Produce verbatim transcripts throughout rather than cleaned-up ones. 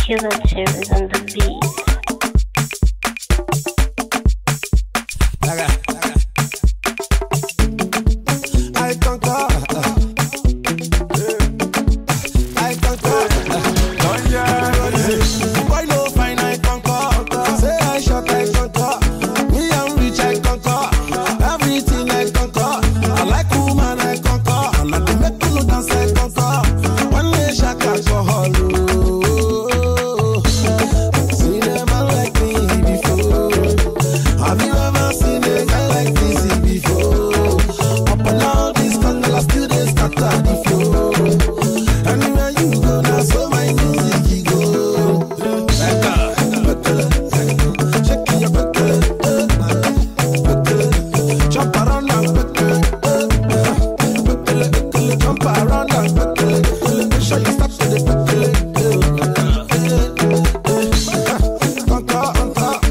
Killer tunes on the beat. I conquer. I conquer. Boy, no fine, I conquer. Say I shot, I conquer. Me, I'm rich, I conquer. Everything I conquer. I like woman, I conquer. And I can make you dance, I conquer. One day, shaka, alcohol. See them like me before. Have you ever seen a guy like this before? Up and down this corner, I still they scatter the floor. Anywhere you go, now so my music you go. Shake your buckle, jump around and buckle, jump around and buckle. Make sure you stop to the buckle. Conquer,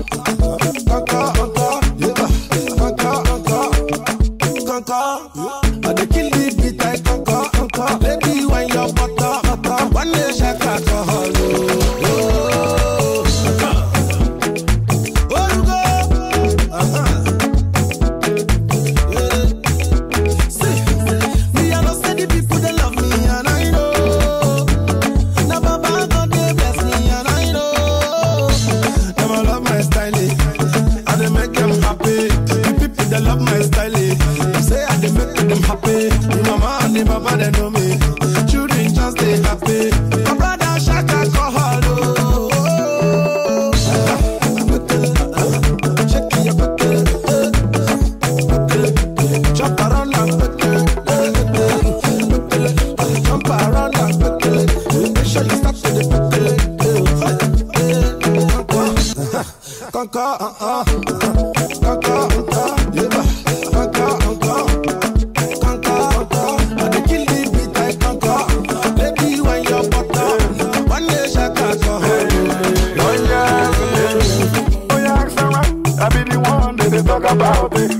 I dey kill the beat, I conquer, conquer. Lady, when you're butter, butter. One day, shake alcohol. Oh, oh, you go. Uh-huh. Yeah. See, me, I know say the people, they love me, and I know. Now, Baba, God, they bless me, and I know. Them, I love my style, and they make them happy. The people, they love my style. Say I dey make them happy. The mama and the papa they know me. Children just stay happy. My brother shaka alcohol. Oh, shake your buckle, jump around and buckle, jump around and buckle. Make sure you stop to the buckle. Conquer, uh, conquer, uh, yeah. Talk about it.